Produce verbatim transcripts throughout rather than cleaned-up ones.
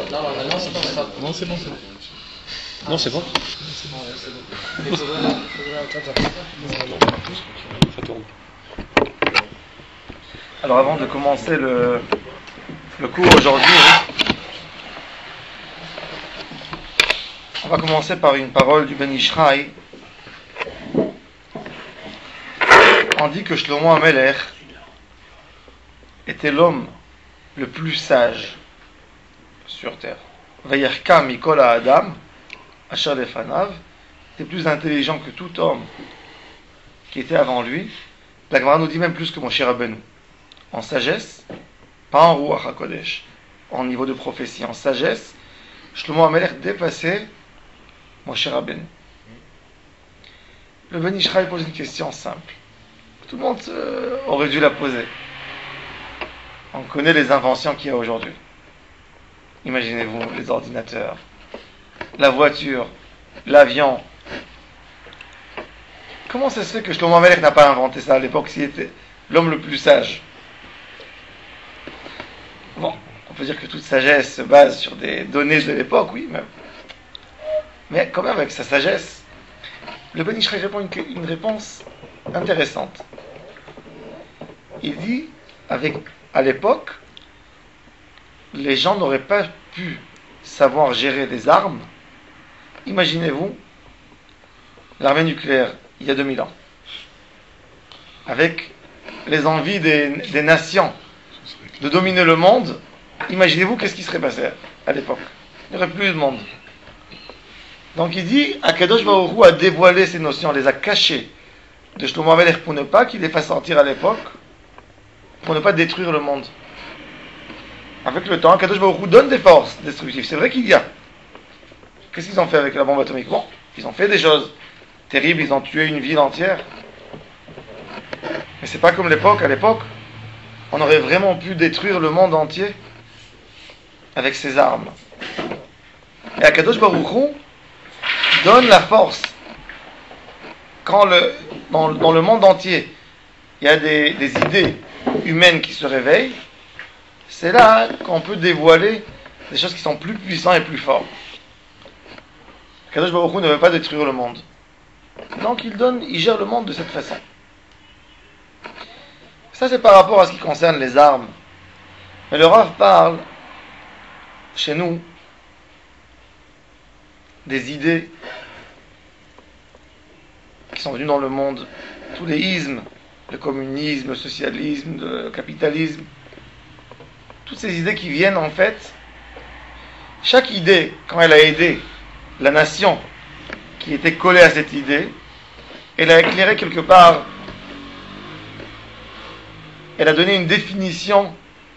Non, non, non, c'est pas. Non, c'est bon, c'est bon. Non, c'est bon. Ça tourne. Alors avant de commencer le, le cours aujourd'hui, on va commencer par une parole du Ben Ishraï. On dit que Shlomo HaMelech était l'homme le plus sage sur terre. Vayerka Mikol Adam, Asher Lefanav, était plus intelligent que tout homme qui était avant lui. La Gemara nous dit même plus que Moshe Rabbeinu. En sagesse, pas en Ruach HaKodesh, en niveau de prophétie, en sagesse, Shlomo HaMelech dépassait Moshe Rabbeinu. Le Ben Ishraï pose une question simple. Tout le monde euh, aurait dû la poser. On connaît les inventions qu'il y a aujourd'hui. Imaginez-vous les ordinateurs, la voiture, l'avion. Comment ça se fait que Shlomo HaMelech n'a pas inventé ça à l'époque s'il était l'homme le plus sage? Bon, on peut dire que toute sagesse se base sur des données de l'époque, oui, mais, mais quand même avec sa sagesse, le Ben Ishraï répond une, une réponse intéressante. Il dit, avec, à l'époque, les gens n'auraient pas pu savoir gérer des armes. Imaginez-vous l'armée nucléaire il y a deux mille ans, avec les envies des, des nations de dominer le monde. Imaginez-vous qu'est-ce qui serait passé à l'époque. Il n'y aurait plus de monde. Donc il dit, Akadosh Baruch Hu a dévoilé ces notions, les a cachées de Shlomo HaMelech pour ne pas qu'il les fasse sortir à l'époque, pour ne pas détruire le monde. Avec le temps, Akadosh Baruch Hu donne des forces destructives. C'est vrai qu'il y a. Qu'est-ce qu'ils ont fait avec la bombe atomique? Bon, ils ont fait des choses terribles, ils ont tué une ville entière. Mais c'est pas comme l'époque. À l'époque, on aurait vraiment pu détruire le monde entier avec ces armes. Et Akadosh Baruch Hu donne la force. Quand le, dans, dans le monde entier, il y a des, des idées humaines qui se réveillent, c'est là qu'on peut dévoiler des choses qui sont plus puissantes et plus fortes. Akadosh Baruch Hu ne veut pas détruire le monde. Donc il donne, il gère le monde de cette façon. Ça c'est par rapport à ce qui concerne les armes. Mais le Rav parle, chez nous, des idées qui sont venues dans le monde, tous les ismes, le communisme, le socialisme, le capitalisme, toutes ces idées qui viennent en fait, chaque idée, quand elle a aidé la nation qui était collée à cette idée, elle a éclairé quelque part, elle a donné une définition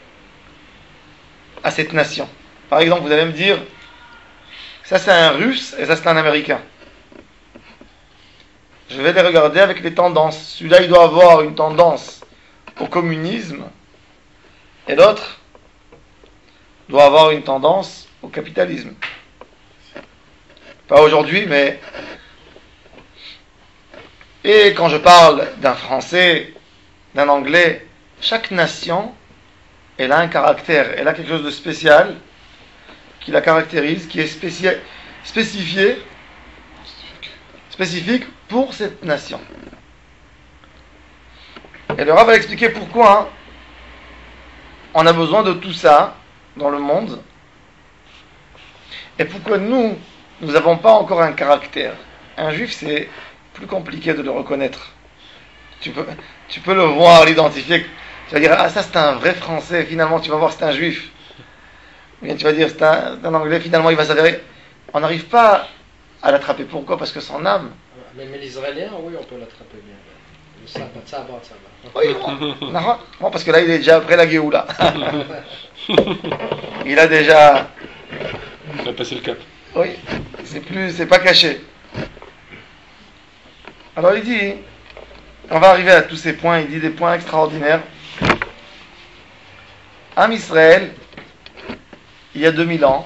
à cette nation. Par exemple, vous allez me dire, ça c'est un Russe et ça c'est un Américain. Je vais les regarder avec les tendances. Celui-là il doit avoir une tendance au communisme et l'autre doit avoir une tendance au capitalisme. Pas aujourd'hui, mais... Et quand je parle d'un Français, d'un Anglais, chaque nation, elle a un caractère, elle a quelque chose de spécial qui la caractérise, qui est spéci- spécifié, spécifique pour cette nation. Et le Rav va expliquer pourquoi hein, on a besoin de tout ça dans le monde, et pourquoi nous, nous n'avons pas encore un caractère. Un juif, c'est plus compliqué de le reconnaître. Tu peux, tu peux le voir, l'identifier. Tu vas dire, ah ça c'est un vrai Français, finalement tu vas voir c'est un juif. Ou bien tu vas dire c'est un, c'est un Anglais, finalement il va s'avérer. On n'arrive pas à l'attraper. Pourquoi? Parce que son âme... Mais, mais l'Israélien, oui, on peut l'attraper bien. Le sabbat, sabbat, sabbat. Oui, bon, non, bon, parce que là il est déjà après la Géoula. Il a déjà... Il a passé le cap. Oui, c'est plus, c'est pas caché. Alors il dit, on va arriver à tous ces points, il dit des points extraordinaires. Am Israël, il y a deux mille ans,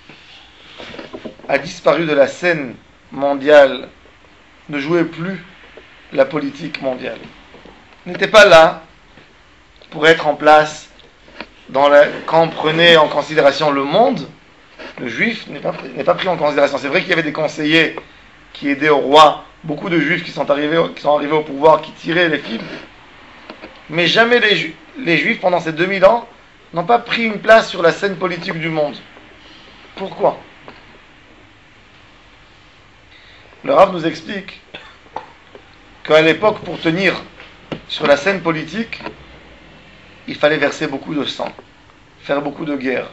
a disparu de la scène mondiale, ne jouait plus la politique mondiale. N'était pas là pour être en place dans la, quand on prenait en considération le monde, le juif n'est pas, n'est pas pris en considération. C'est vrai qu'il y avait des conseillers qui aidaient au roi, beaucoup de juifs qui sont arrivés, qui sont arrivés au pouvoir, qui tiraient les fils, mais jamais les, ju- les juifs, pendant ces deux mille ans, n'ont pas pris une place sur la scène politique du monde. Pourquoi? Le Rav nous explique qu'à l'époque, pour tenir sur la scène politique, il fallait verser beaucoup de sang, faire beaucoup de guerres,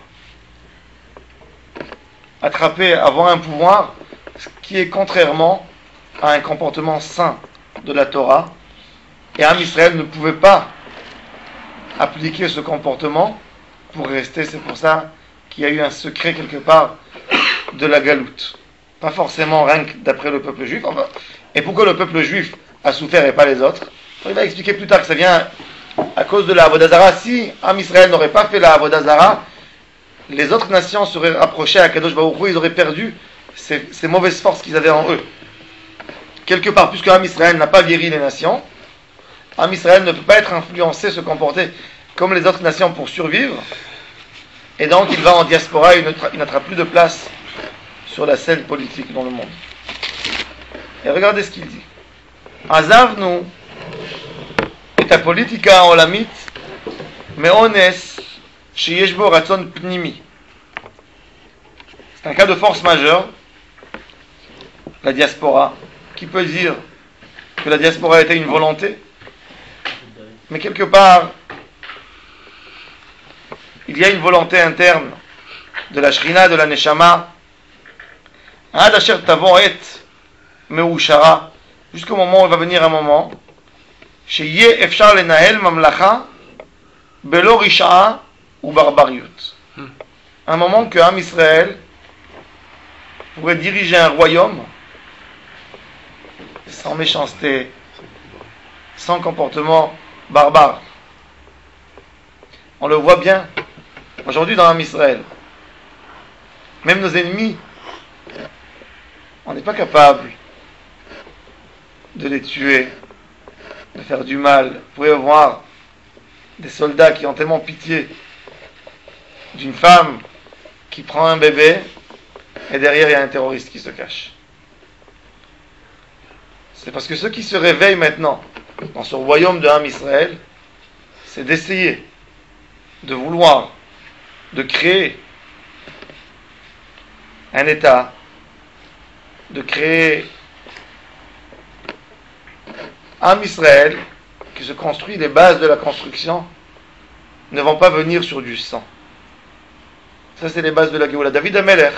attraper, avoir un pouvoir, ce qui est contrairement à un comportement sain de la Torah. Et Am Israël ne pouvait pas appliquer ce comportement pour rester. C'est pour ça qu'il y a eu un secret quelque part de la galoute. Pas forcément rien que d'après le peuple juif. Enfin, et pourquoi le peuple juif a souffert et pas les autres? Il va expliquer plus tard que ça vient à cause de la Avodah Zarah. Si Am Israël n'aurait pas fait la Avodah Zarah, les autres nations seraient rapprochées à Kadosh Baruch Hu, ils auraient perdu ces, ces mauvaises forces qu'ils avaient en eux. Quelque part, puisque Am Israël n'a pas guéri les nations, Am Israël ne peut pas être influencé, se comporter comme les autres nations pour survivre, et donc il va en diaspora, il n'attra plus de place sur la scène politique dans le monde. Et regardez ce qu'il dit. Azavnu et politika olamit meones sheyesh bo ratzon pnimi. C'est un cas de force majeure, la diaspora. Qui peut dire que la diaspora était une volonté? Mais quelque part, il y a une volonté interne de la Shrina, de la Neshama, Ad asher tavo et meushara, jusqu'au moment où il va venir un moment, sheyeh efshar lenahel mamlacha belo risha'a ou barbariut. Un moment que Am Israël pourrait diriger un royaume sans méchanceté, sans comportement barbare. On le voit bien aujourd'hui dans Am Israël. Même nos ennemis, on n'est pas capable de les tuer, de faire du mal. Vous pouvez voir des soldats qui ont tellement pitié d'une femme qui prend un bébé et derrière il y a un terroriste qui se cache. C'est parce que ceux qui se réveillent maintenant dans ce royaume de Am Israël, c'est d'essayer, de vouloir, de créer un État, de créer Am Israël qui se construit. Les bases de la construction ne vont pas venir sur du sang. Ça, c'est les bases de la Géoula. David Amelech,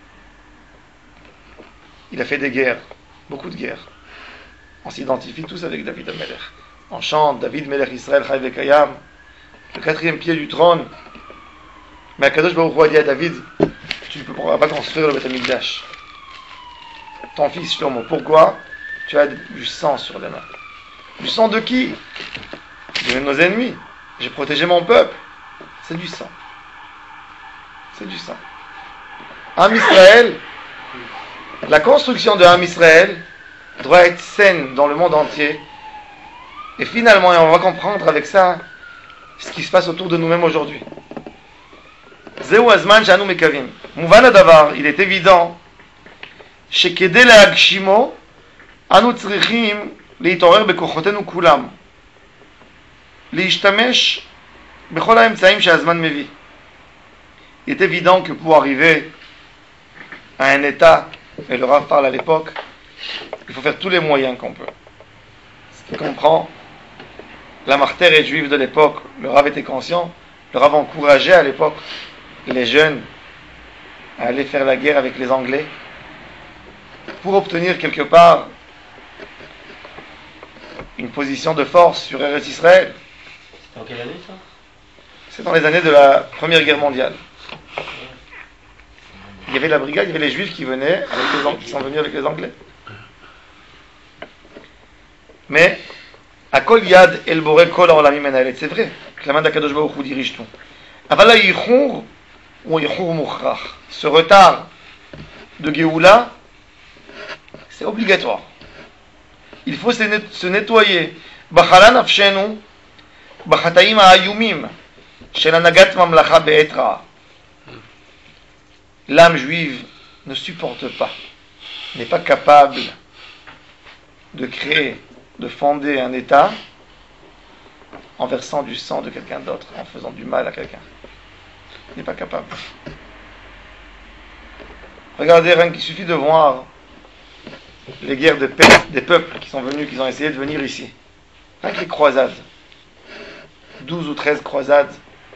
il a fait des guerres, beaucoup de guerres. On s'identifie tous avec David Amelech. On chante David Melech Israël Chai Vekayam, le quatrième pied du trône. Mais Akadosh Baruch Hu a dit à David, tu ne pourras pas construire le Beth Amikdash. Ton fils Shlomo, pourquoi? Tu as du sang sur les mains. Du sang de qui? De nos ennemis. J'ai protégé mon peuple. C'est du sang. C'est du sang. Am Israël, la construction de Am Israël doit être saine dans le monde entier. Et finalement, et on va comprendre avec ça ce qui se passe autour de nous-mêmes aujourd'hui. Zeu azman shanu mekavim. Mouvan adavar, il est évident, shekede leagshimo, anu tzrichim leitorer bekochotenu kulam, leishtamesh bechol haemtsaim she'azman mevi. Il est évident que pour arriver à un état, et le Rav parle à l'époque, il faut faire tous les moyens qu'on peut. Ce qui comprend la martyre juive de l'époque. Le Rav était conscient, le Rav encourageait à l'époque les jeunes à aller faire la guerre avec les Anglais pour obtenir quelque part une position de force sur Eretz Israël. C'est en quelle année ça? C'est dans les années de la Première Guerre mondiale. Il y avait la brigade, il y avait les Juifs qui venaient, avec les Anglais, qui sont venus avec les Anglais. Mais, à Kol Yad El Boré Kol Olamim Menaelet, c'est vrai que la main d'Akadosh Baruch Hu dirige tout. Avala Yichur ou Yichur Mukhrach. Ce retard de Géoula, c'est obligatoire. Il faut se nettoyer. Bachala nafshenu, bachataim ha'ayumim, shel hanagat mamlacha be'et ra'a. l'âme juive ne supporte pas, n'est pas capable de créer, de fonder un État en versant du sang de quelqu'un d'autre, en faisant du mal à quelqu'un. N'est pas capable. Regardez, rien qu'il suffit de voir les guerres de paix des peuples qui sont venus, qui ont essayé de venir ici. Rien que les croisades. douze ou treize croisades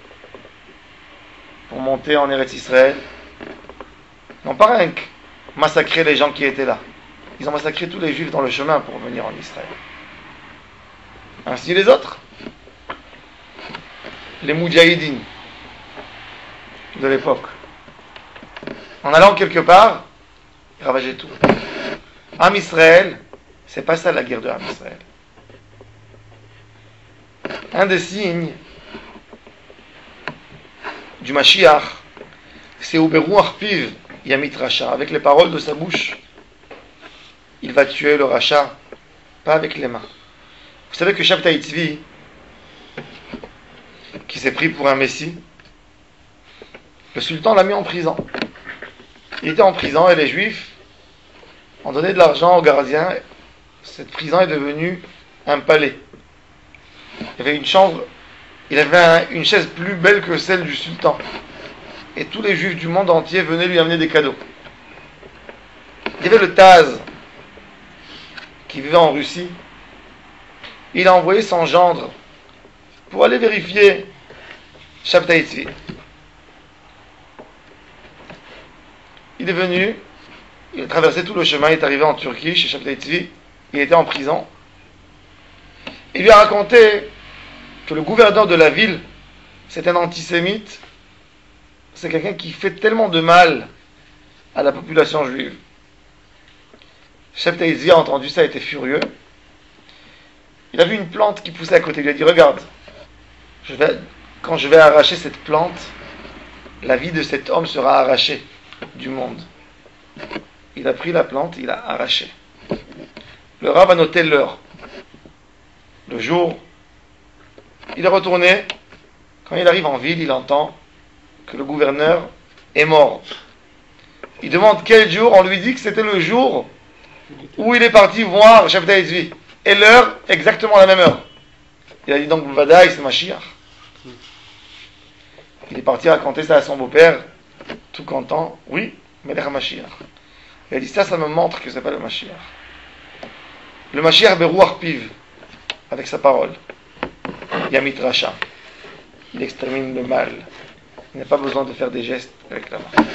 pour monter en Eretz Israël. Non pas rien que massacrer les gens qui étaient là. Ils ont massacré tous les juifs dans le chemin pour venir en Israël. Ainsi les autres. Les moudjahidines de l'époque. En allant quelque part, ils ravageaient tout. Am Israël, c'est pas ça la guerre de Am Israël. Un des signes du Mashiach, c'est Uberuach Piv Yamit Racha. Avec les paroles de sa bouche, il va tuer le Racha, pas avec les mains. Vous savez que Shabtai Tzvi, qui s'est pris pour un messie, le sultan l'a mis en prison. Il était en prison et les juifs ont donné de l'argent aux gardiens. Cette prison est devenue un palais. Il y avait une chambre, il avait un, une chaise plus belle que celle du sultan. Et tous les juifs du monde entier venaient lui amener des cadeaux. Il y avait le Taz, qui vivait en Russie. Il a envoyé son gendre pour aller vérifier Shabtai Tzvi. Il est venu, il a traversé tout le chemin, il est arrivé en Turquie, chez Shabtai Tzvi, il était en prison. Il lui a raconté que le gouverneur de la ville, c'est un antisémite, c'est quelqu'un qui fait tellement de mal à la population juive. Shabtai Tzvi a entendu ça, il était furieux. Il a vu une plante qui poussait à côté, il lui a dit, regarde, je vais, quand je vais arracher cette plante, la vie de cet homme sera arrachée du monde. Il a pris la plante, il a arraché. Le rabbin a noté l'heure. Le jour, il est retourné. Quand il arrive en ville, il entend que le gouverneur est mort. Il demande quel jour, on lui dit que c'était le jour où il est parti voir Shabtai Tzvi. Et l'heure, exactement la même heure. Il a dit donc, Vadaï, c'est Mashiach. Il est parti raconter ça à son beau-père, tout content. Oui, mais le Mashiach. Il a dit ça, ça me montre que c'est pas le Mashiach. Le Mashiach Beruach Piv, avec sa parole. Yamit Racha. Il extermine le mal. Il n'a pas besoin de faire des gestes avec la main.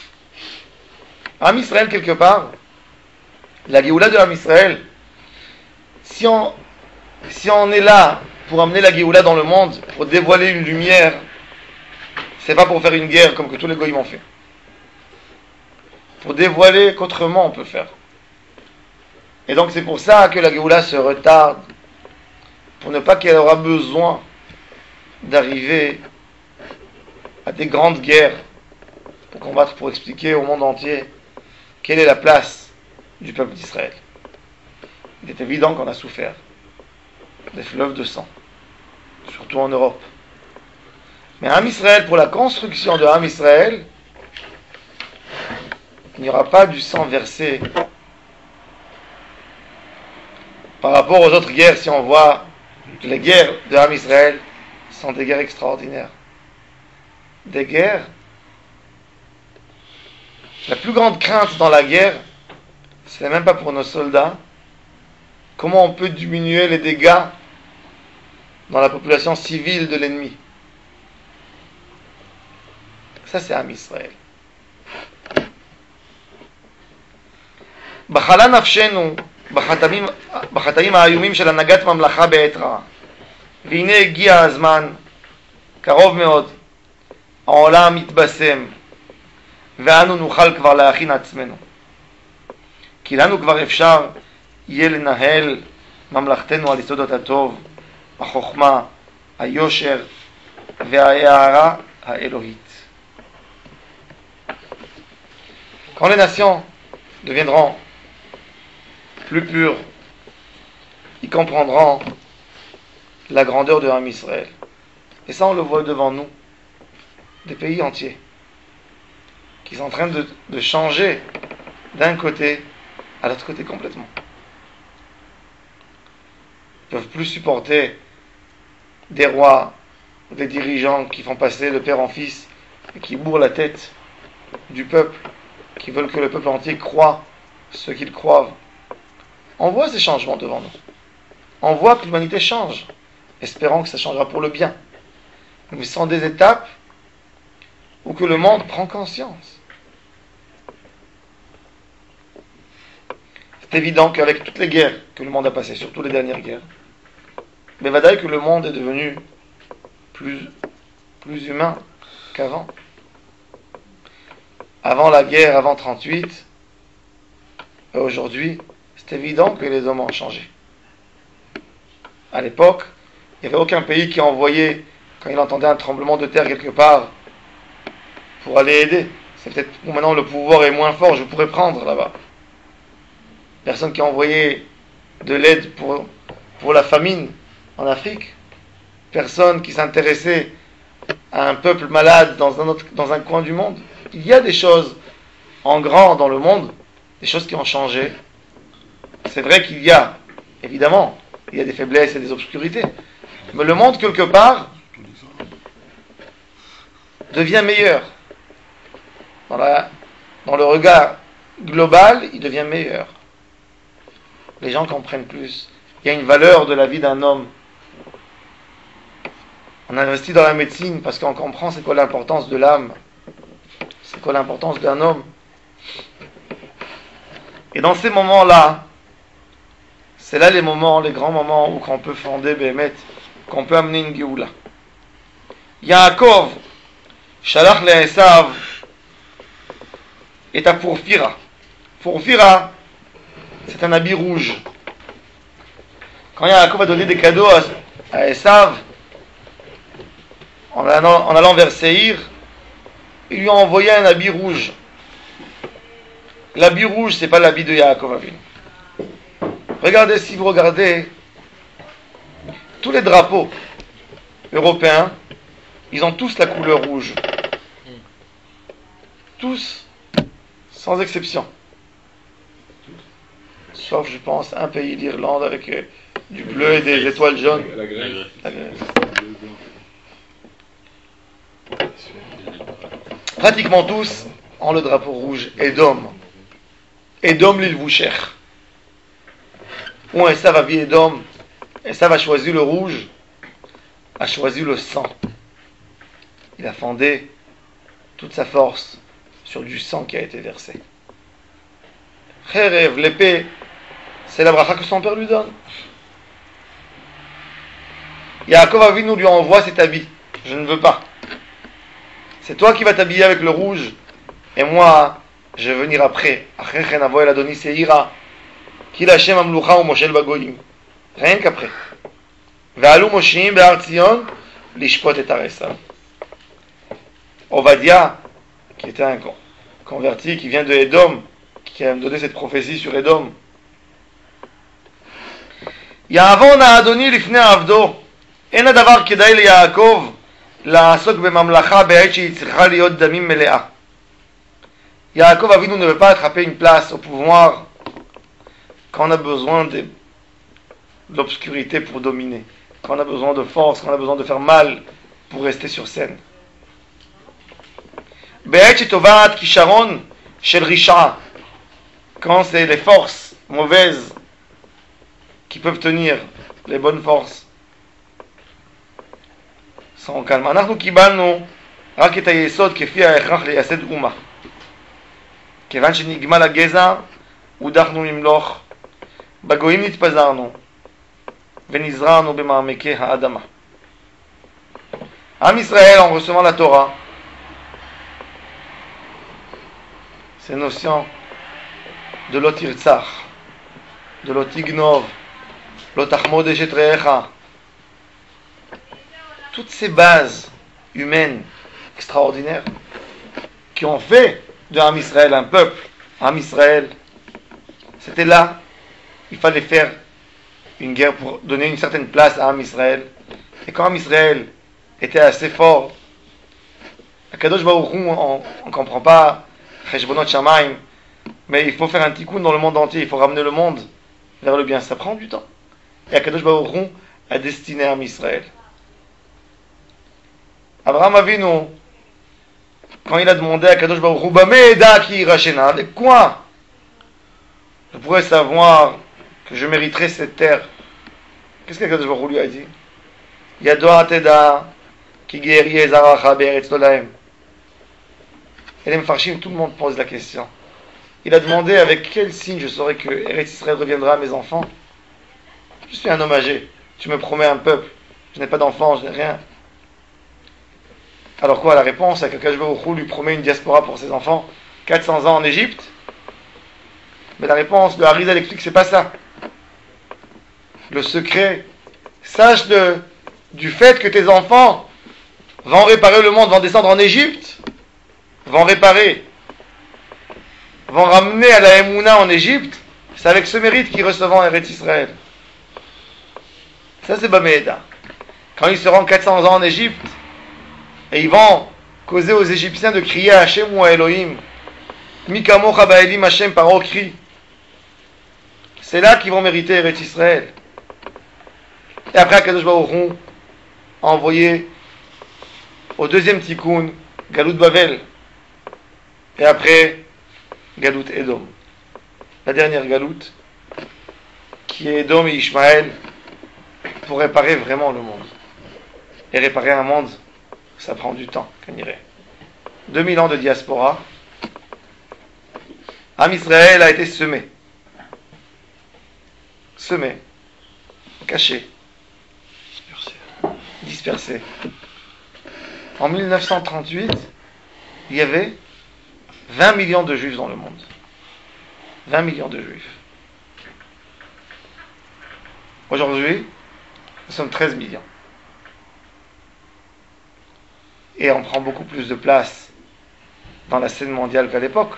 Am Israël, quelque part, la Géoula de Am Israël, si on, si on est là pour amener la Géoula dans le monde, pour dévoiler une lumière, c'est pas pour faire une guerre comme que tous les goïms ont fait. Pour dévoiler qu'autrement on peut faire. Et donc c'est pour ça que la Géoula se retarde, pour ne pas qu'elle aura besoin d'arriver à des grandes guerres pour combattre, pour expliquer au monde entier quelle est la place du peuple d'Israël. Il est évident qu'on a souffert des fleuves de sang, surtout en Europe. Mais Am Israël, pour la construction de Am Israël, il n'y aura pas du sang versé. Par rapport aux autres guerres, si on voit que les guerres de Am Israël sont des guerres extraordinaires. Des guerres. La plus grande crainte dans la guerre, c'est même pas pour nos soldats. Comment on peut diminuer les dégâts dans la population civile de l'ennemi. Ça, c'est Am Israël. בחלה נפשנו בחטאים, בחטאים האיומים של הנהגת ממלכה בעת רעה. והנה הגיע הזמן, קרוב מאוד, העולם מתבשם, ואנו נוכל כבר להכין עצמנו. כי לנו כבר אפשר יהיה לנהל ממלכתנו על יסודות הטוב, החוכמה, היושר וההערה האלוהית. Quand les nations deviendront plus purs, ils comprendront la grandeur de Am Israël. Et ça, on le voit devant nous, des pays entiers, qui sont en train de, de changer d'un côté à l'autre côté complètement. Ils ne peuvent plus supporter des rois, des dirigeants qui font passer de père en fils et qui bourrent la tête du peuple, qui veulent que le peuple entier croie ce qu'ils croient. On voit ces changements devant nous. On voit que l'humanité change, espérant que ça changera pour le bien. Mais ce sont des étapes où que le monde prend conscience. C'est évident qu'avec toutes les guerres que le monde a passées, surtout les dernières guerres, mais va dire que le monde est devenu plus, plus humain qu'avant. Avant la guerre, avant trente-huit, et aujourd'hui, c'est évident que les hommes ont changé. À l'époque, il n'y avait aucun pays qui envoyait, quand il entendait un tremblement de terre quelque part, pour aller aider. C'est peut-être, bon, maintenant le pouvoir est moins fort, je pourrais prendre là-bas. Personne qui a envoyé de l'aide pour, pour la famine en Afrique. Personne qui s'intéressait à un peuple malade dans un, autre, dans un coin du monde. Il y a des choses en grand dans le monde, des choses qui ont changé. C'est vrai qu'il y a, évidemment, il y a des faiblesses et des obscurités. Mais le monde, quelque part, devient meilleur. Dans, la, dans le regard global, il devient meilleur. Les gens comprennent plus. Il y a une valeur de la vie d'un homme. On investit dans la médecine parce qu'on comprend c'est quoi l'importance de l'âme. C'est quoi l'importance d'un homme. Et dans ces moments-là, c'est là les moments, les grands moments où on peut fonder Béhémet, qu'on peut amener une Géoula. Yaakov, Shalach le Esav, est à Pourfira. Pourfira, c'est un habit rouge. Quand Yaakov a donné des cadeaux à, à Esav, en allant, en allant vers Séhir, il lui a envoyé un habit rouge. L'habit rouge, c'est pas l'habit de Yaakov Avinu. Regardez, si vous regardez tous les drapeaux européens, ils ont tous la couleur rouge. Tous, sans exception. Sauf, je pense, un pays, l'Irlande, avec euh, du bleu et des étoiles jaunes. La Grèce. La Grèce. Pratiquement tous ont le drapeau rouge. Édom. Édom l'île Voucher. Où Esav a vu Édom, Esav a choisi le rouge, a choisi le sang. Il a fondé toute sa force sur du sang qui a été versé. Kherev, l'épée, c'est la bracha que son père lui donne. Yaakov Avinu lui envoie cet habit. Je ne veux pas. C'est toi qui vas t'habiller avec le rouge, et moi, je vais venir après. Rien qu'après. Ovadia, qui était un converti, qui vient de Édom, qui a donné cette prophétie sur Édom. Ya'avon ha'adoni lifnei avdo, en hadavar kedai liYaakov לעסוק בממלכה בעת שהיא צריכה להיות דמים מלאה. Yaakov Avinu ne veut pas attraper une place au pouvoir quand on a besoin de, de l'obscurité pour dominer, quand on a besoin de force, quand on a besoin de faire mal pour rester sur scène. בעת שתובעת כישרון של רשעה, quand c'est les forces mauvaises qui peuvent tenir les bonnes forces sont calmes. אנחנו קיבלנו רק את היסוד כפי ההכרח לייסד אומה. כיוון שנגמל הגזע, הודחנו למלוך, בגויים נתפזרנו, ונזרענו במעמקי האדמה. עם ישראל, en recevant la Torah, ces notions de lo tirtzach, de lo tignov, lo tachmod eshet re'echa, toutes ces bases humaines extraordinaires qui ont fait de Am Israël un peuple. Am Israël, c'était là, il fallait faire une guerre pour donner une certaine place à Am Israël. Et quand Am Israël était assez fort, à Kadosh Baruch Hu, on ne comprend pas Cheshbonot Shamaim, mais il faut faire un tikkun dans le monde entier, il faut ramener le monde vers le bien, ça prend du temps. Et Akadosh Baruch Hu a destiné à Israël. Abraham Avinu, quand il a demandé à Akadosh Baruch Hu, Bameda ki rachena, avec quoi je pourrais savoir que je mériterais cette terre? Qu'est-ce qu'Akadosh Baruch Hu lui a dit? Yadoa teda ki geri ezaracha be'eretz lolahem. Et les Mefarshim, tout le monde pose la question. Il a demandé avec quel signe je saurais que Eretz Israël reviendra à mes enfants. Je suis un homme âgé, tu me promets un peuple, je n'ai pas d'enfants, je n'ai rien. Alors quoi, la réponse, c'est que Akadosh Baruch Hu lui promet une diaspora pour ses enfants, quatre cents ans en Égypte. Mais la réponse, le Harizal explique que c'est pas ça. Le secret, sache de, du fait que tes enfants vont réparer le monde, vont descendre en Égypte, vont réparer, vont ramener à la Emouna en Égypte, c'est avec ce mérite qu'ils recevront Eretz Israël. Ça c'est Bameda. Quand ils seront quatre cents ans en Égypte, et ils vont causer aux Égyptiens de crier à Hachem ou à Elohim, Mikamocha ba'elim Hachem par cri. C'est là qu'ils vont mériter Eretz Israël. Et après, Akadosh Baruch Hu a envoyé au deuxième tikkun, Galut Bavel. Et après, Galut Edom. La dernière Galut, qui est Edom et Ishmaël, pour réparer vraiment le monde. Et réparer un monde, ça prend du temps, qu'on irait. deux mille ans de diaspora. Am Israël a été semé. Semé. Caché. Dispersé. Dispersé. En mille neuf cent trente-huit, il y avait vingt millions de juifs dans le monde. vingt millions de juifs. Aujourd'hui, nous sommes treize millions. Et on prend beaucoup plus de place dans la scène mondiale qu'à l'époque.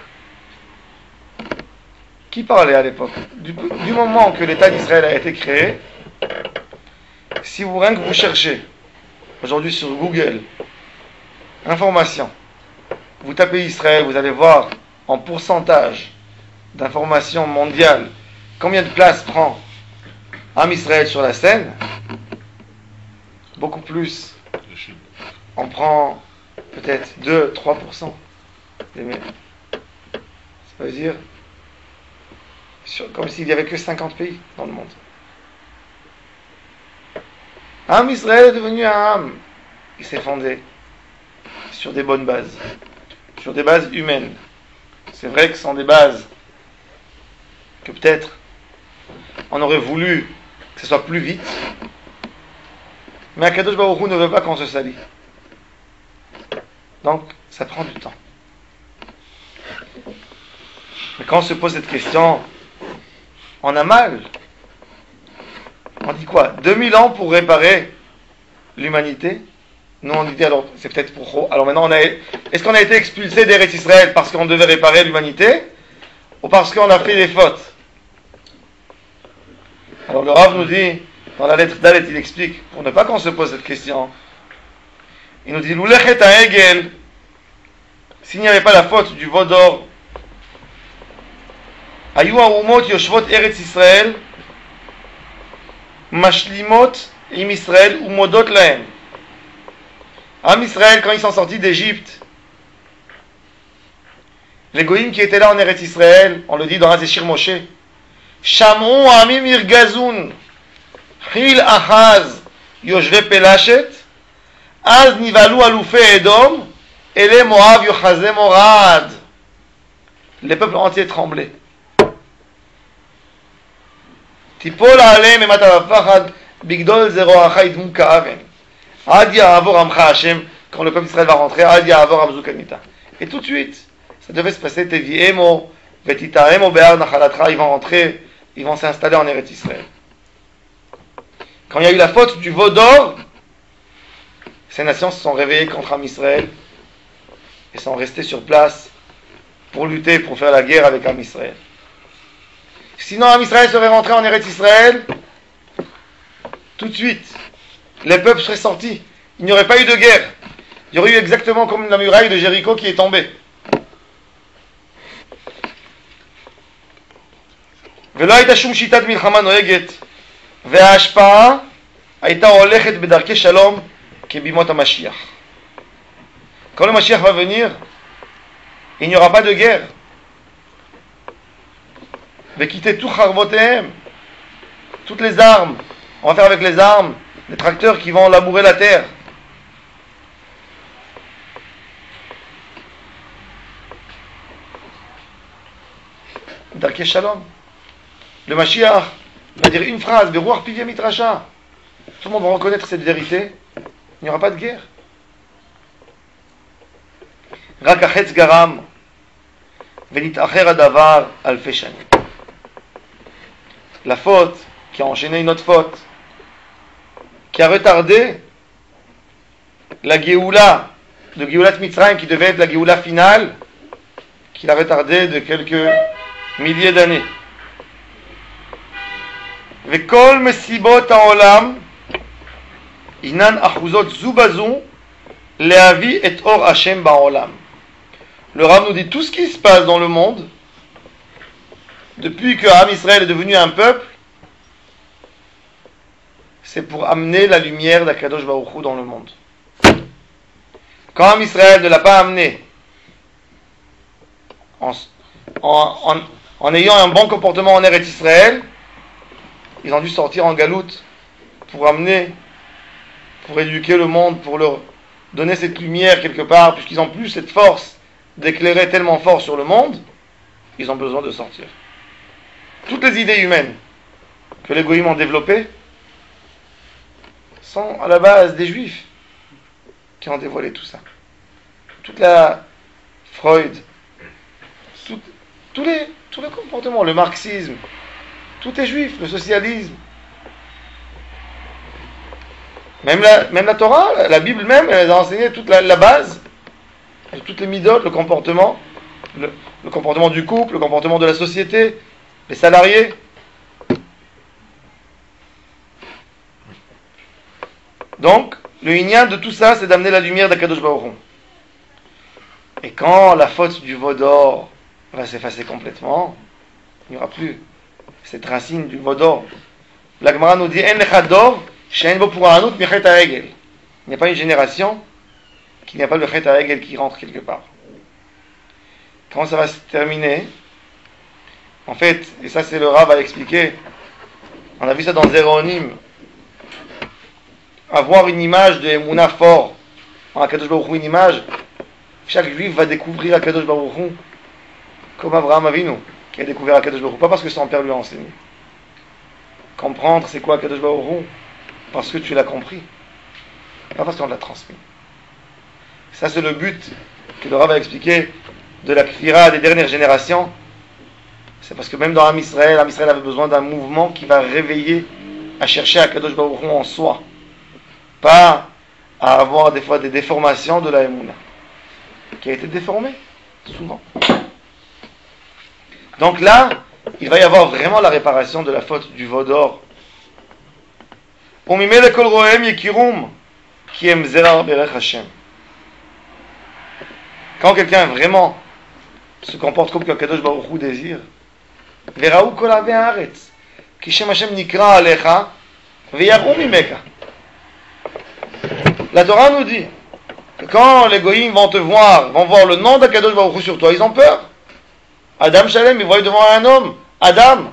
Qui parlait à l'époque? Du, du moment que l'État d'Israël a été créé, si vous rien que vous cherchez aujourd'hui sur Google information, vous tapez Israël, vous allez voir en pourcentage d'informations mondiales combien de place prend Am Israël sur la scène. Beaucoup plus. On prend peut-être deux à trois pour cent. Ça veut dire sur, comme s'il n'y avait que cinquante pays dans le monde. Am Israël est devenu un Am. Il s'est fondé sur des bonnes bases, sur des bases humaines. C'est vrai que ce sont des bases que peut-être on aurait voulu que ce soit plus vite, mais Akadosh Baruch Hu ne veut pas qu'on se salit. Donc, ça prend du temps. Mais quand on se pose cette question, on a mal. On dit quoi? deux mille ans pour réparer l'humanité? Nous on dit alors, c'est peut-être pour... Alors maintenant, on a... est-ce qu'on a été expulsé d'Eretz Israël parce qu'on devait réparer l'humanité? Ou parce qu'on a fait des fautes? Alors le Rav nous dit, dans la lettre d'Alet, il explique, pour ne pas qu'on se pose cette question, il nous dit, L'oulechet ha'egel, s'il n'y avait pas la faute du veau d'or, Ayu ha'umot yoshvot Eretz Israël, mashlimot im Israël umodot lahem. Am Israël, quand ils sont sortis d'Égypte, les goïms qui étaient là en Eretz Israël, on le dit dans Hazeshir Moshe, Sham'u amim irgazun, Chil achaz yoshve pelashet, Az nivalu alufe Edom, Ele Moav yochaze morad. Les peuples entiers tremblaient. Tipol alem emat avachad bigdol zeroacha idmu ka'aven. Ad ya'avor amcha Hashem, quand le peuple d'Israël va rentrer, Ad ya'avor amzu kanita. Et tout de suite, ça devait se passer, Teviemo, Vetitaemo be'ar nachalatra, ils vont rentrer, ils vont s'installer en Eretz Israël. Quand il y a eu la faute du veau d'or, ces nations se sont réveillées contre Am Israël et sont restées sur place pour lutter, pour faire la guerre avec Am Israël. Sinon, Am Israël serait rentré en Eretz Israël, tout de suite, les peuples seraient sortis. Il n'y aurait pas eu de guerre. Il y aurait eu exactement comme la muraille de Jéricho qui est tombée. ולא הייתה שום שיטת מלחמה נוהגת, וההשפעה הייתה הולכת בדרכי שלום כבימות המשיח. Quand le Mashiach va venir, il n'y aura pas de guerre. Va quitter tout Harvotem, toutes les armes. On va faire avec les armes des tracteurs qui vont labourer la terre. Darkei Shalom. Le Mashiach va dire une phrase, Beruach Pivia Mitracha. Tout le monde va reconnaître cette vérité. Il n'y aura pas de guerre. רק החץ גרם ונתאחר הדבר אלפי שנים. La faute qui a enchaîné une autre faute, qui a retardé la Géoula de Géoulat Mitzrayim qui devait être la Géoula finale, qui l'a retardé de quelques milliers d'années. וכל מסיבות העולם אינן אחוזות זו בזו להביא את אור השם בעולם. Le Rav nous dit tout ce qui se passe dans le monde, depuis que Am Israël est devenu un peuple, c'est pour amener la lumière d'Akadosh Baruch Hu dans le monde. Quand Am Israël ne l'a pas amené, en, en, en, en ayant un bon comportement en Eretz Israël, ils ont dû sortir en galoute pour amener, pour éduquer le monde, pour leur donner cette lumière quelque part, puisqu'ils n'ont plus cette force d'éclairer tellement fort sur le monde, ils ont besoin de sortir. Toutes les idées humaines que les goïms ont développées sont à la base des juifs qui ont dévoilé tout ça. Toute la Freud, tout, tous les, tous les comportements, le marxisme, tout est juif, le socialisme. Même la, même la Torah, la Bible même, elle a enseigné toute la, la base de toutes les midotes, le comportement, le, le comportement du couple, le comportement de la société, les salariés. Donc, le inyan de tout ça, c'est d'amener la lumière d'Akadosh Baruch Hu. Et quand la faute du veau d'or va s'effacer complètement, il n'y aura plus cette racine du veau d'or. La Gemara nous dit, En lecha dor, she'en bo pura'anut michet ha'egel. Il n'y a pas une génération qu'il n'y a pas le chet ha'egel qui rentre quelque part. Comment ça va se terminer? En fait, et ça c'est le Rav à expliquer, on a vu ça dans Zéronim, avoir une image de Emouna fort, en Akadosh Baruch Hu, une image, chaque juif va découvrir Akadosh Baruch Hu, comme Abraham Avinu, qui a découvert Akadosh Baruch Hu, pas parce que son père lui a enseigné. Comprendre c'est quoi Akadosh Baruch Hu, parce que tu l'as compris, pas parce qu'on l'a transmis. Ça c'est le but que le Rav a expliqué de la Kfira des dernières générations. C'est parce que même dans Am Israël, Am Israël avait besoin d'un mouvement qui va réveiller à chercher Akadosh Baruch Hu en soi, pas à avoir des fois des déformations de la Emouna, qui a été déformée souvent. Donc là, il va y avoir vraiment la réparation de la faute du veau d'or. Umimele kol roem yekirum ki em zerar berech Hashem. Quand quelqu'un vraiment se comporte comme qu'Akadosh Baruch Hu désire, veraou kol avei haaretz ki shem Hashem nikra alecha veyaru mimeka. La Torah nous dit que quand les goïms vont te voir, vont voir le nom d'Akadosh Baruch Hu sur toi, ils ont peur. Adam Shalem, il voit devant un homme, Adam.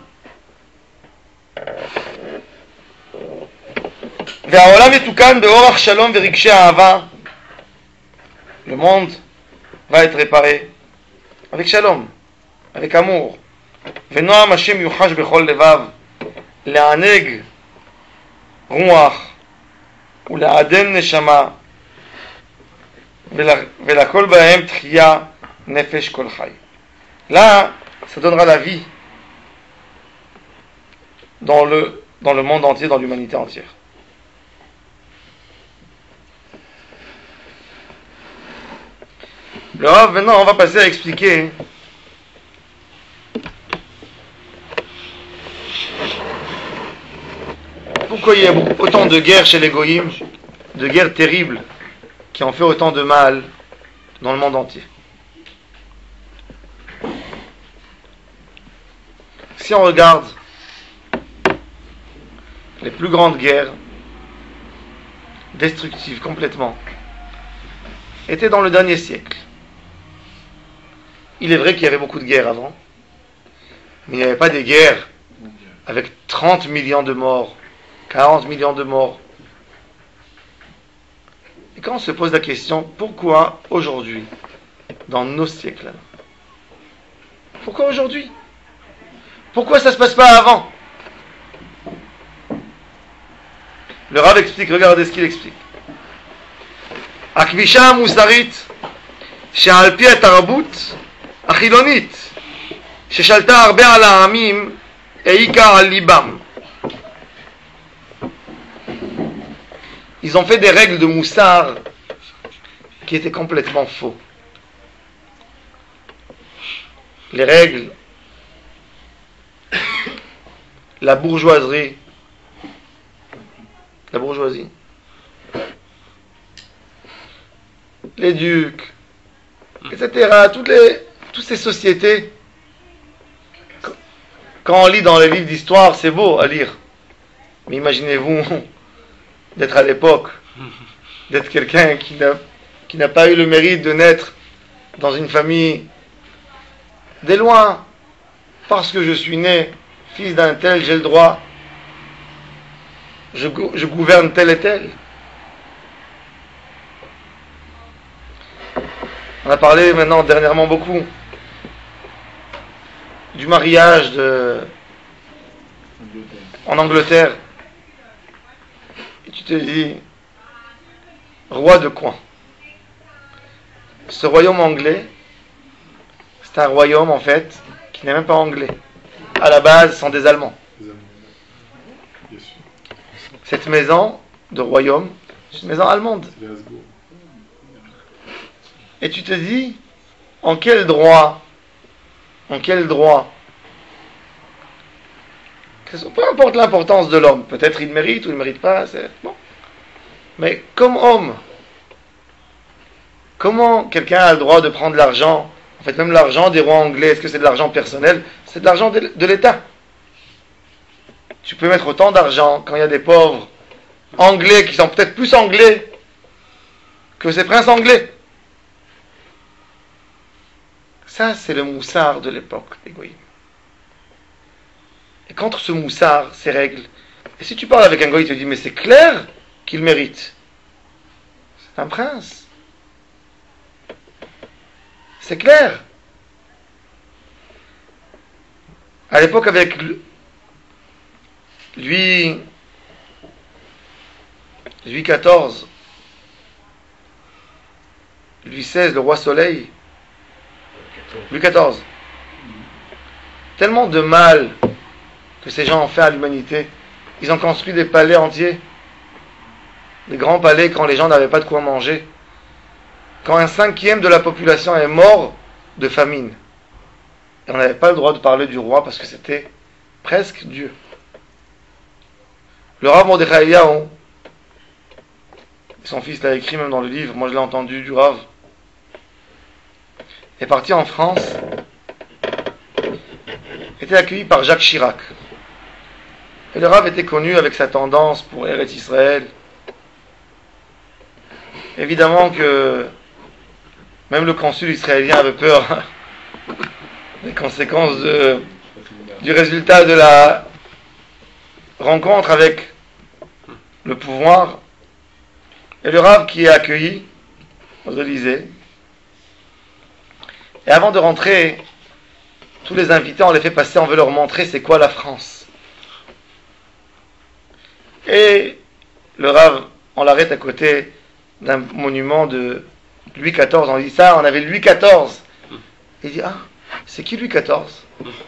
והעולם יתוקן באורח שלום ורגשי אהבה. Le monde va être réparé avec shalom, avec amour. ונועם השם יוחש בכל לבב, לענג רוח ולעדן נשמה, ולכל בהם תחייה נפש כל חי. Là, ça donnera la vie dans le, dans le monde entier, dans l'humanité entière. Le Rav, maintenant, on va passer à expliquer pourquoi il y a autant de guerres chez les goïms, de guerres terribles qui ont fait autant de mal dans le monde entier. Si on regarde les plus grandes guerres, destructives complètement, étaient dans le dernier siècle. Il est vrai qu'il y avait beaucoup de guerres avant, mais il n'y avait pas des guerres avec trente millions de morts, quarante millions de morts. Et quand on se pose la question, pourquoi aujourd'hui, dans nos siècles, pourquoi aujourd'hui? Pourquoi ça ne se passe pas avant? Le Rav explique, regardez ce qu'il explique. Akvisha musarit, she'al pi atarbut, achilonit, sheshalta harbe al ha'amim, eika al libam. Ils ont fait des règles de moussard qui étaient complètement faux. Les règles, la bourgeoisie, la bourgeoisie, les ducs, et cetera. Toutes les, toutes ces sociétés, quand on lit dans les livres d'histoire, c'est beau à lire. Mais imaginez-vous d'être à l'époque, d'être quelqu'un qui n'a, qui n'a pas eu le mérite de naître dans une famille de loin, parce que je suis né fils d'un tel, j'ai le droit, je, je gouverne tel et tel. On a parlé maintenant dernièrement beaucoup du mariage de, en Angleterre. Et tu te dis, roi de quoi? Ce royaume anglais, c'est un royaume en fait qui n'est même pas anglais. À la base, ce sont des Allemands. Cette maison de royaume, c'est une maison allemande. Et tu te dis, en quel droit, en quel droit, peu importe l'importance de l'homme, peut-être il mérite ou il ne mérite pas, c'est bon. Mais comme homme, comment quelqu'un a le droit de prendre l'argent? En fait, même l'argent des rois anglais, est-ce que c'est de l'argent personnel? C'est de l'argent de, de l'État. Tu peux mettre autant d'argent quand il y a des pauvres anglais qui sont peut-être plus anglais que ces princes anglais. Ça, c'est le moussard de l'époque des goïms. Et contre ce moussard, ces règles, et si tu parles avec un goï, il te dit, mais c'est clair qu'il mérite. C'est un prince. C'est clair. À l'époque, avec Louis, Louis quatorze, Louis seize, le roi Soleil, Louis quatorze, tellement de mal que ces gens ont fait à l'humanité. Ils ont construit des palais entiers, des grands palais quand les gens n'avaient pas de quoi manger. Quand un cinquième de la population est mort de famine. Et on n'avait pas le droit de parler du roi parce que c'était presque Dieu. Le Rav Mordechai Eliyahu, son fils l'a écrit même dans le livre, moi je l'ai entendu du Rav, est parti en France, était accueilli par Jacques Chirac. Et le Rav était connu avec sa tendance pour Eretz Israël. Évidemment que même le consul israélien avait peur des conséquences de, du résultat de la rencontre avec le pouvoir. Et le Rav qui est accueilli aux Élysées. Et avant de rentrer, tous les invités, on les fait passer, on veut leur montrer c'est quoi la France. Et le Rav, on l'arrête à côté d'un monument de Louis quatorze. On dit ça, on avait Louis quatorze. Il dit, ah, c'est qui Louis quatorze?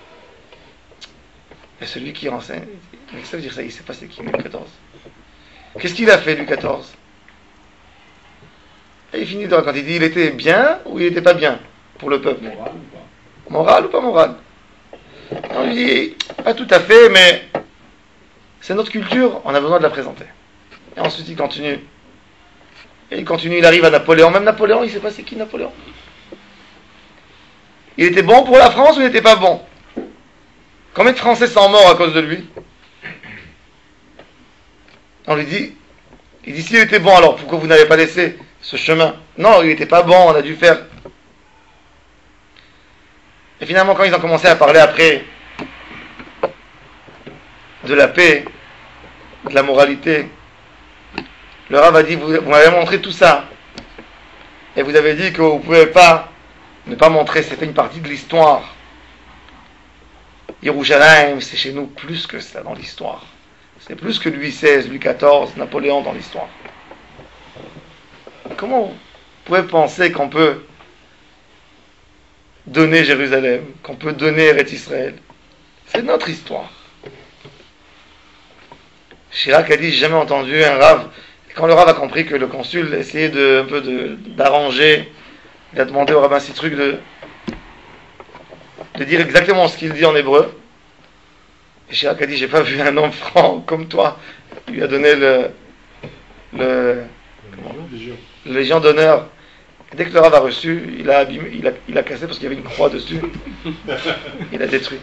Et celui qui renseigne, mais ça veut dire ça, il ne sait pas c'est qui Louis quatorze. Qu'est-ce qu'il a fait Louis quatorze? Et il finit dans, quand il dit, il était bien ou il n'était pas bien pour le peuple. Moral ou pas? Moral ou pas moral? On lui dit, pas tout à fait, mais c'est notre culture, on a besoin de la présenter. Et ensuite il continue. Et il continue, il arrive à Napoléon. Même Napoléon, il ne sait pas c'est qui Napoléon. Il était bon pour la France ou il n'était pas bon? Combien de Français sont morts à cause de lui? On lui dit, il dit, s'il était bon, alors pourquoi vous n'avez pas laissé ce chemin? Non, il n'était pas bon, on a dû faire. Et finalement, quand ils ont commencé à parler après de la paix, de la moralité, le Rav a dit, vous, vous m'avez montré tout ça, et vous avez dit que vous ne pouvez pas ne pas montrer, c'était une partie de l'histoire. Yerushalayim, c'est chez nous plus que ça dans l'histoire. C'est plus que Louis seize, Louis quatorze, Napoléon dans l'histoire. Comment vous pouvez penser qu'on peut donner Jérusalem, qu'on peut donner Eretz Israël? C'est notre histoire. Chirac a dit, j'ai jamais entendu un Rav. Et quand le Rav a compris que le consul essayait de, un peu de, d'arranger, il a demandé au rabbin Citruc de, de dire exactement ce qu'il dit en hébreu. Et Chirac a dit, j'ai pas vu un homme franc comme toi. Il lui a donné le, le, comment, le Légion d'honneur. Et dès que le Rav a reçu, il a, abîmé, il, a, il a cassé parce qu'il y avait une croix dessus. Il a détruit.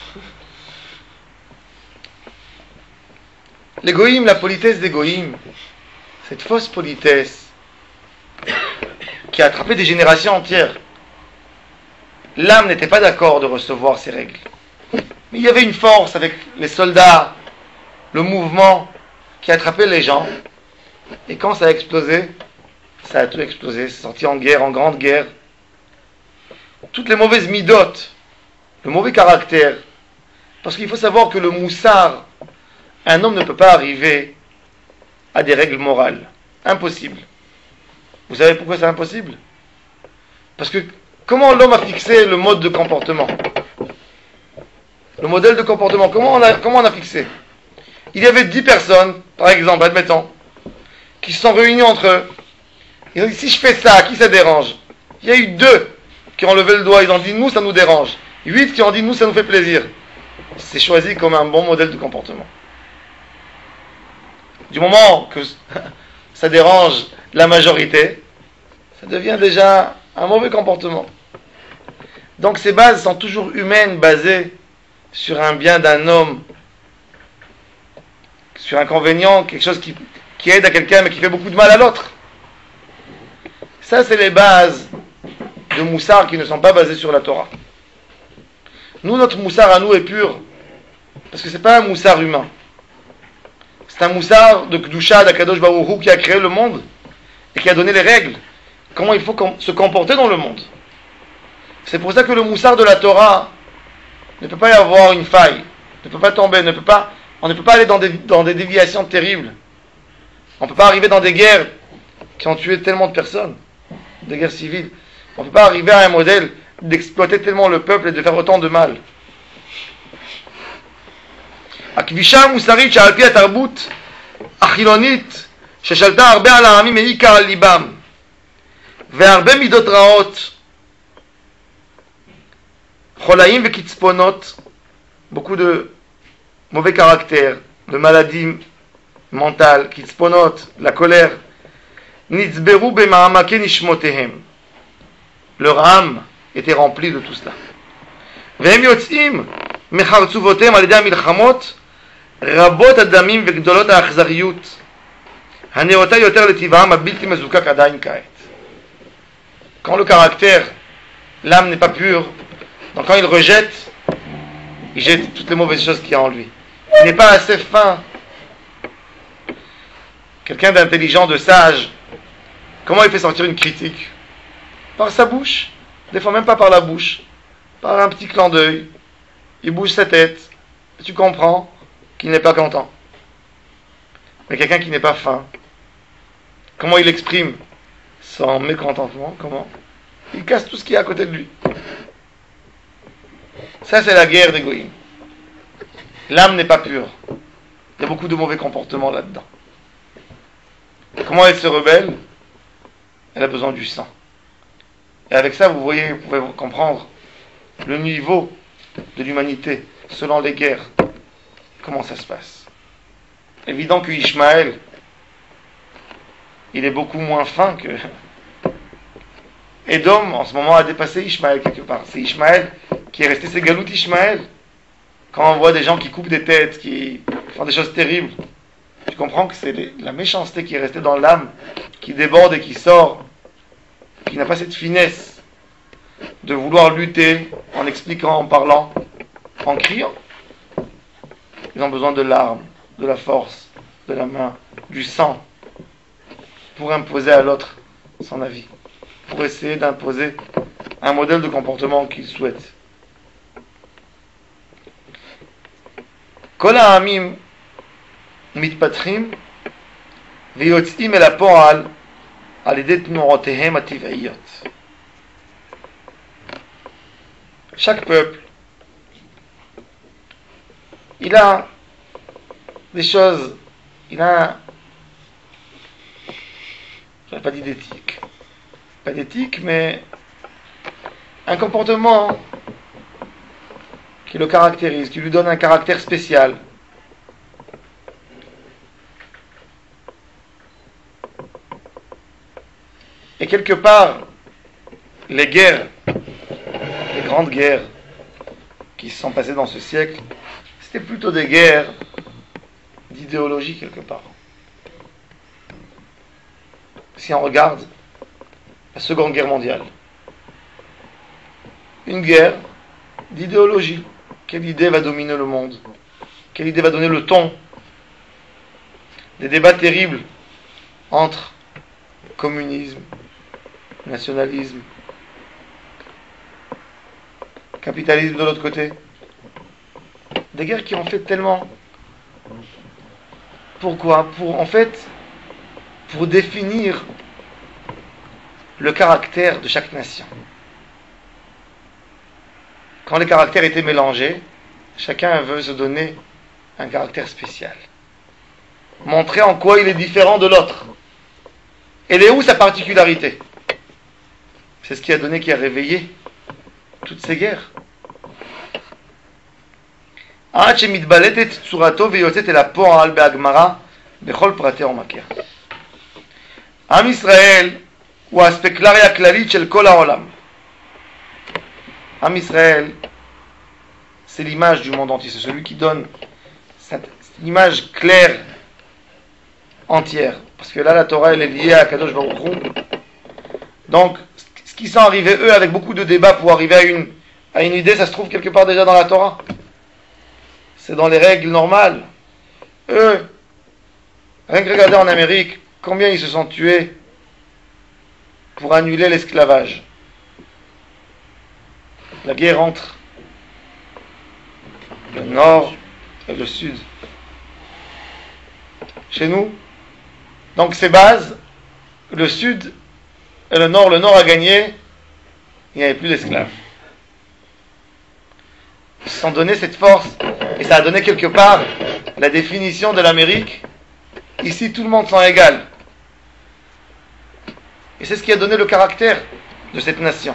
Les goïms, la politesse des goïms, cette fausse politesse qui a attrapé des générations entières. L'âme n'était pas d'accord de recevoir ces règles. Mais il y avait une force avec les soldats, le mouvement qui a attrapé les gens. Et quand ça a explosé, ça a tout explosé. C'est sorti en guerre, en grande guerre. Toutes les mauvaises midotes, le mauvais caractère. Parce qu'il faut savoir que le moussard, un homme ne peut pas arriver à des règles morales. Impossible. Vous savez pourquoi c'est impossible? Parce que comment l'homme a fixé le mode de comportement? Le modèle de comportement, comment on a, comment on a fixé? Il y avait dix personnes, par exemple, admettons, qui se sont réunies entre eux. Ils ont dit, si je fais ça, qui ça dérange? Il y a eu deux qui ont levé le doigt, ils ont dit, nous, ça nous dérange. Huit qui ont dit, nous, ça nous fait plaisir. C'est choisi comme un bon modèle de comportement. Du moment que ça dérange la majorité, ça devient déjà un mauvais comportement. Donc ces bases sont toujours humaines, basées sur un bien d'un homme, sur un inconvénient, quelque chose qui, qui aide à quelqu'un mais qui fait beaucoup de mal à l'autre. Ça, c'est les bases de moussard qui ne sont pas basées sur la Torah. Nous, notre moussard à nous est pur, parce que ce n'est pas un moussard humain. C'est un moussard de Kedusha, d'Akadosh Baruch Hu, qui a créé le monde et qui a donné les règles. Comment il faut se comporter dans le monde. C'est pour ça que le moussard de la Torah ne peut pas y avoir une faille, ne peut pas tomber, ne peut pas, on ne peut pas aller dans des, dans des déviations terribles. On ne peut pas arriver dans des guerres qui ont tué tellement de personnes, des guerres civiles. On ne peut pas arriver à un modèle d'exploiter tellement le peuple et de faire autant de mal. הכבישה המוסרית שעל פי התרבות החילונית ששלטה הרבה על העמים מעיקר על ליבם והרבה מידות רעות חולאים וקצפונות, beaucoup de mauvais caractères, de maladies mentales, קצפונות, la colère, נצברו במעמקי נשמותיהם. Leur âme était remplie de tout cela. והם יוצאים מחרצובותיהם על ידי המלחמות רבות הדמים וגדולות האכזריות הנאותה יותר לטבעם הבלתי מזוקק עדיין כעת. Quand le caractère, l'âme n'est pas pure, donc quand il rejette, il jette toutes les mauvaises choses qu'il y a en lui. Il n'est pas assez fin. Quelqu'un d'intelligent, de sage, comment il fait sortir une critique? Par sa bouche, des fois même pas par la bouche, par un petit clin d'œil. Il bouge sa tête, et tu comprends qu'il n'est pas content. Mais quelqu'un qui n'est pas fin, comment il exprime son mécontentement? Comment? Il casse tout ce qui est à côté de lui. Ça, c'est la guerre des goïms. L'âme n'est pas pure. Il y a beaucoup de mauvais comportements là-dedans. Comment elle se rebelle? Elle a besoin du sang. Et avec ça, vous voyez, vous pouvez comprendre le niveau de l'humanité selon les guerres. Comment ça se passe? Évident que Ishmaël, il est beaucoup moins fin que Édom. En ce moment a dépassé Ishmaël quelque part. C'est Ishmaël qui est resté, c'est Galout Ishmaël. Quand on voit des gens qui coupent des têtes, qui font des choses terribles, tu comprends que c'est les, la méchanceté qui est restée dans l'âme, qui déborde et qui sort, qui n'a pas cette finesse de vouloir lutter en expliquant, en parlant, en criant. Ils ont besoin de l'arme, de la force, de la main, du sang, pour imposer à l'autre son avis, pour essayer d'imposer un modèle de comportement qu'ils souhaitent. כל העמים מתפתחים ויוצאים אל הפועל על ידי תנועותיהם הטבעיות. Chaque peuple, il a des choses, il a, je n'ai pas dit d'éthique, pas d'éthique, mais un comportement qui le caractérise, qui lui donne un caractère spécial. Et quelque part, les guerres, les grandes guerres qui se sont passées dans ce siècle, c'était plutôt des guerres d'idéologie quelque part. Si on regarde la Seconde Guerre mondiale, une guerre d'idéologie. Quelle idée va dominer le monde? Quelle idée va donner le ton? Des débats terribles entre communisme, nationalisme, capitalisme de l'autre côté. Des guerres qui ont fait tellement. Pourquoi? Pour, en fait, pour définir le caractère de chaque nation. Quand les caractères étaient mélangés, chacun veut se donner un caractère spécial. Montrer en quoi il est différent de l'autre. Elle est où sa particularité? C'est ce qui a donné, qui a réveillé toutes ces guerres. עד שמתבלטת צורתו ויוצאת אל הפועל בהגמרא בכל פרטי עומקיה. עם ישראל הוא האספקלריה הכללית של כל העולם. Am Israël, c'est l'image du monde entier, c'est celui qui donne cette image claire, entière. Parce que là, la Torah, elle est liée à Kadosh Baruch Hu. Donc, ce qui sont arrivés, eux, avec beaucoup de débats pour arriver à une, à une idée, ça se trouve quelque part déjà dans la Torah. C'est dans les règles normales. Eux, rien que regarder en Amérique, combien ils se sont tués pour annuler l'esclavage. La guerre entre le nord et le sud. Chez nous, donc ces bases, le sud et le nord, le nord a gagné, il n'y avait plus d'esclaves. Ils se sont donné cette force, et ça a donné quelque part la définition de l'Amérique. Ici, tout le monde sont égaux. Et c'est ce qui a donné le caractère de cette nation.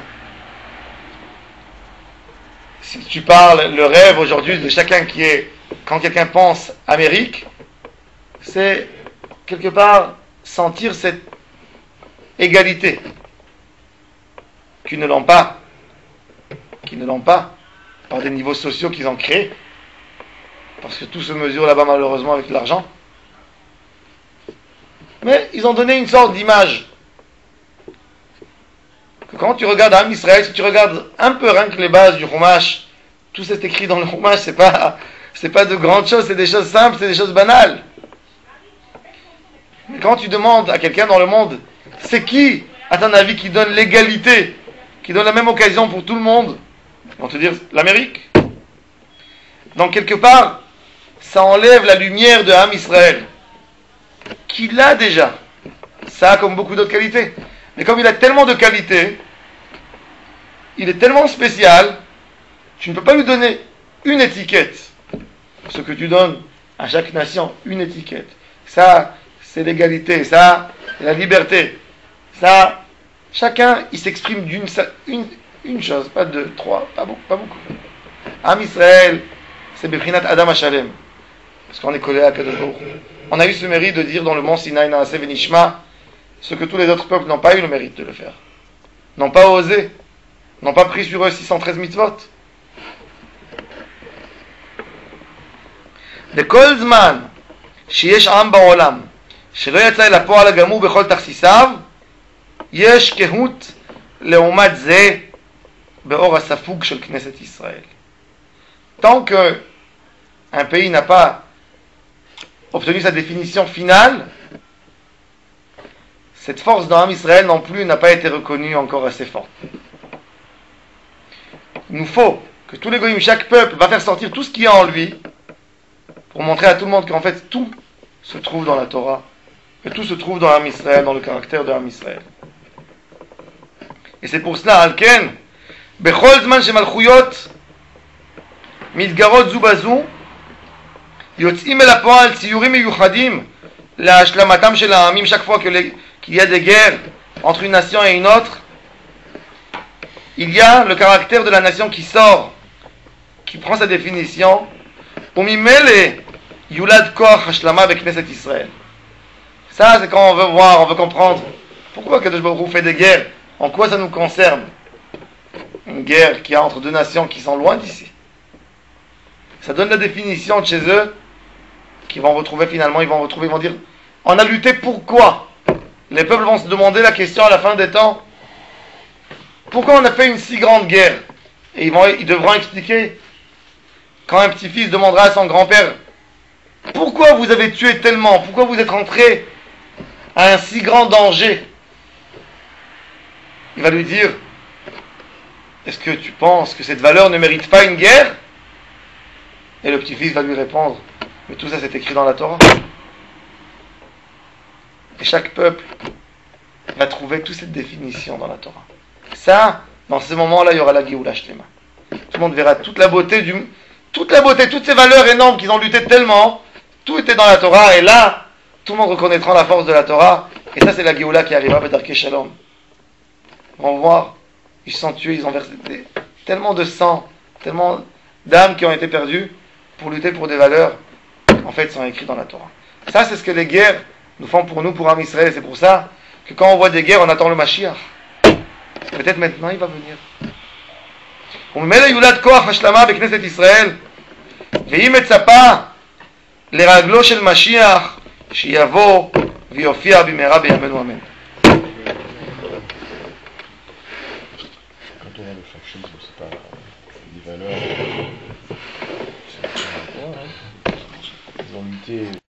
Si tu parles, le rêve aujourd'hui de chacun qui est, quand quelqu'un pense Amérique, c'est quelque part sentir cette égalité qu'ils ne l'ont pas, qu'ils ne l'ont pas par des niveaux sociaux qu'ils ont créés, parce que tout se mesure là-bas malheureusement avec l'argent. Mais ils ont donné une sorte d'image. Que quand tu regardes Am Israël, si tu regardes un peu rien que les bases du Chumash, tout c'est écrit dans le Chumash, c'est pas, c'est pas de grandes choses, c'est des choses simples, c'est des choses banales. Mais quand tu demandes à quelqu'un dans le monde, c'est qui, à ton avis, qui donne l'égalité, qui donne la même occasion pour tout le monde? Ils vont te dire l'Amérique. Donc quelque part, ça enlève la lumière de Am Israël, qui l'a déjà. Ça a comme beaucoup d'autres qualités. Mais comme il a tellement de qualités, il est tellement spécial, tu ne peux pas lui donner une étiquette. Ce que tu donnes à chaque nation, une étiquette. Ça, c'est l'égalité, ça, c'est la liberté. Ça, chacun, il s'exprime d'une une, une chose, pas deux, trois, pas beaucoup. Pas beaucoup. Am Israël, c'est Beprinat Adam HaShalem. Parce qu'on est collé à Kadosh Baruch Hu. On a eu ce mérite de dire dans le mont Sinaï, Naaseh Venishma, ce que tous les autres peuples n'ont pas eu le mérite de le faire. N'ont pas osé. N'ont pas pris sur eux six cent treize mitzvot. De כל זמן שיש עם בעולם שלא יצא אל הפועל הגמור בכל תכסיסיו, יש קהות לעומת זה באור הספוג של כנסת ישראל. Tant que un pays n'a pas obtenu sa définition finale, cette force dans l'âme Israël non plus n'a pas été reconnue encore assez forte. Il nous faut que tous les goyim, chaque peuple va faire sortir tout ce qu'il y a en lui pour montrer à tout le monde qu'en fait tout se trouve dans la Torah et tout se trouve dans l'âme Israël, dans le caractère de l'âme Israël. Et c'est pour cela, Alken, Bechol Zman Shemalchuyot מתגרות זו בזו, יוצאים אל הפועל ציורים מיוחדים להשלמתם של העמים chaque fois qu'il y a des guerres entre une nation et une autre. Il y a le caractère de la nation qui sort, qui prend sa définition. וממילא יולד כוח השלמה בכנסת ישראל. Ça, c'est quand on veut voir, on veut comprendre pourquoi Kadosh Baruch Hu fait des guerres, en quoi ça nous concerne. Une guerre qui a entre deux nations qui sont loin d'ici. Ça donne la définition de chez eux, qu'ils vont retrouver finalement, ils vont retrouver, ils vont dire, on a lutté pourquoi? Les peuples vont se demander la question à la fin des temps, pourquoi on a fait une si grande guerre? Et ils, vont, ils devront expliquer, quand un petit-fils demandera à son grand-père, pourquoi vous avez tué tellement? Pourquoi vous êtes rentré à un si grand danger? Il va lui dire, est-ce que tu penses que cette valeur ne mérite pas une guerre? Et le petit-fils va lui répondre, mais tout ça c'est écrit dans la Torah. Et chaque peuple va trouver toute cette définition dans la Torah. Ça, dans ce moment-là, il y aura la Géoula Shlema. Tout le monde verra toute la beauté, du, toute la beauté, toutes ces valeurs énormes qu'ils ont lutté tellement, tout était dans la Torah, et là, tout le monde reconnaîtra la force de la Torah, et ça c'est la Géoula qui arrivera, Bedarke Shalom. On va voir, ils se sont tués, ils ont versé tellement de sang, tellement d'âmes qui ont été perdues, pour lutter pour des valeurs, en fait, sont écrites dans la Torah. Ça, c'est ce que les guerres nous font pour nous, pour Am Israël. C'est pour ça que quand on voit des guerres, on attend le Mashiach. Peut-être maintenant, il va venir. וממילא יולד כוח השלמה בכנסת ישראל, והיא מצפה לרגלו של משיח שיבוא ויופיע במהרה בימינו אמן. Quand on a le fascisme, c'est pas des valeurs. Ils ont lutté.